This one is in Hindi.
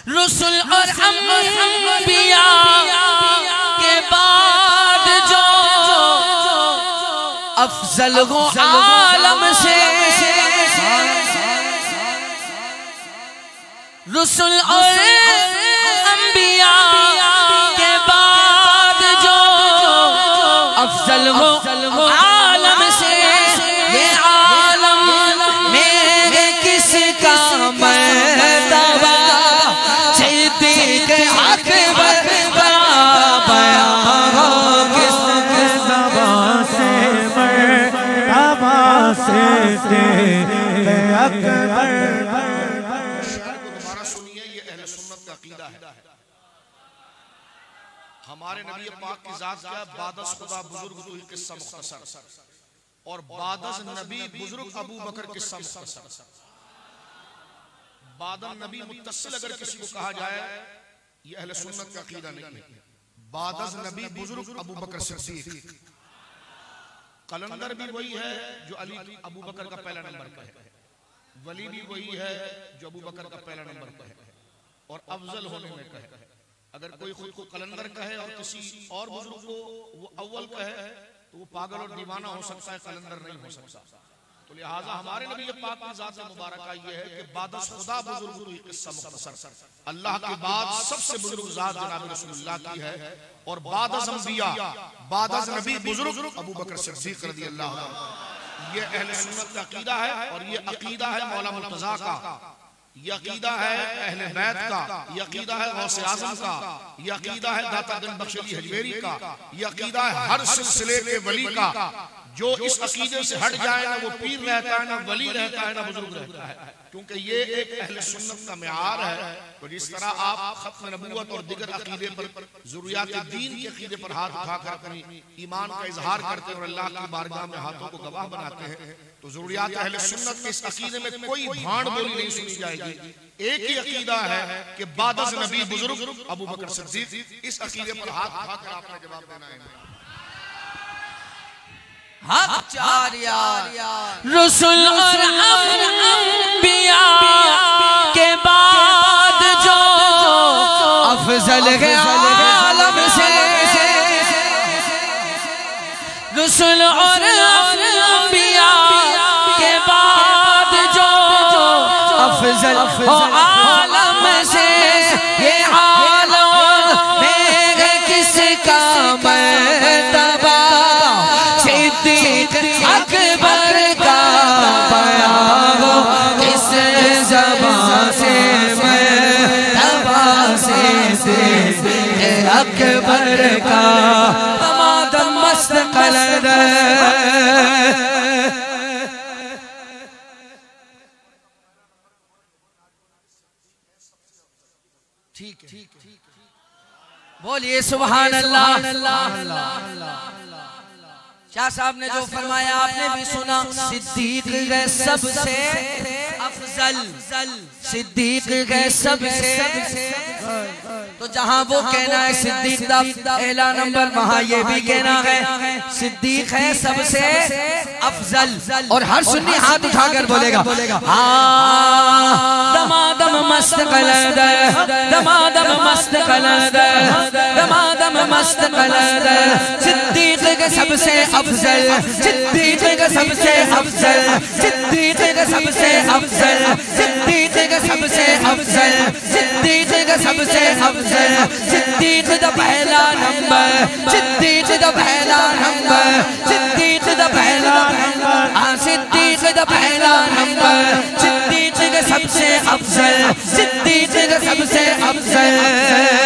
रसूल और अंबिया के बाद जो अफजल हो आलम से, रसूल और अंबिया के बाद जो अफजल हो आलम से, ये आलम मेरे किसका मर्तबा सिद्दीक़ अकबर का बयां हो, किसके ज़बान से मर्तबा सिद्दीक़ अकबर। हमारे नबी पाक की जात क्या है? बादस खुदा बुजुर्ग तो किस्सा मुख्तसर, और बादस नबी बुजुर्ग अबू बकर किस्सा मुख्तसर। बादन नबी मुत्तसिल अगर किसी को कहा जाए, ये अहले सुन्नत का अकीदा नहीं है। बादस नबी बुजुर्ग अबू बकर सिद्दीक, कलंदर भी वही है जो अली अबू बकर का पहला नंबर का है, वली भी वही है जो अबू बकर का पहला नंबर का है और अफजल होने में कहे। अगर कोई खुद को कलंदर कहे और किसी और बुजुर्ग को वो अव्वल कहे तो वो पागल और दीवाना हो सकता है, कलंदर नहीं हो सकता। तो लिहाजा हमारे नबी पाक की ज़ात मुबारक ये है कि बादस खुदा बुजुर्ग तो किस्सा मुख्तसर, अल्लाह के बाद सबसे बुजुर्ग ज़ात जनाब रसूलुल्लाह की है, और बादस अंबिया बादस नबी बुजुर्ग अबू बकर सिद्दीक रज़ियल्लाहु अन्हु। ये अहले सुन्नत का अकीदा है, और ये अकीदा है मौला मुर्तज़ा का, ये अकीदा है अहले बैत का, ये अकीदा है गौसे आज़म का, ये अकीदा है दाता गंज बख्श अली हजवेरी का, ये अकीदा है हर सिलसिले के वली का। जो इस अकीदे से हट जाए ना वो पीर रहता है, ना वली रहता है, ना बुजुर्ग रहता है, क्योंकि ये एक अहले सुन्नत का मेयार है। तो जिस तरह आप खत्म नबूवत और दिगर अकीदे पर, ज़ुर्रियात दीन के अकीदे पर हाथ उठाकर अपनी ईमान का इजहार करते हैं और अल्लाह की बारगाह में हाथों को गवाह बनाते हैं, तो ज़ुर्रियात अहले सुन्नत के इस अकीदे में कोई भांड बोली नहीं सुनी जाएगी। एक ही अकीदा है कि बादस नबी बुजुर्ग अबू बकर सिद्दीक, इस अकीदे पर हाथ उठाकर आपने जवाब देना है। रसूल और अंबिया के बाद जो अफजल है आलम से, रसूल और अंबिया के बाद जो अफजल हो आलम से, ये आलम मेरे किसका मर्तबा सिद्दीक़ अकबर का बयां हो, किस ज़बान से मर्तबा सिद्दीक़ अकबर का। दमादम मस्त कलंदर, ठीक है, बोलिए सुभान अल्लाह। शाह साहब ने जो फरमाया आपने भी सुना, सिद्दीक है सबसे अफजल, सिद्दीक है सबसे, तो जहां वो कहना है सिद्दीक दा पहला नंबर, वहां ये भी कहना है सिद्दीक है सबसे अफजल। और हर सुन्नी हाथ उठाकर बोलेगा दमादम मस्त कलंदर, दमादम मस्त कलंदर, दमादम मस्त कलंदर, सिद्दीक के सबसे अफजल, सिद्दीक के सबसे अफजल, सिद्दीक के सबसे अफजल, सिद्दीक के सबसे अफजल, सिद्दीक के सबसे अफजल, सिद्दीक दा पहला नंबर, सिद्दीक दा पहला नंबर, सिद्दीक दा पहला नंबर, सिद्दीक दा पहला नंबर, सिद्दीक के सबसे अफजल, सिद्दीक के सबसे अफजल।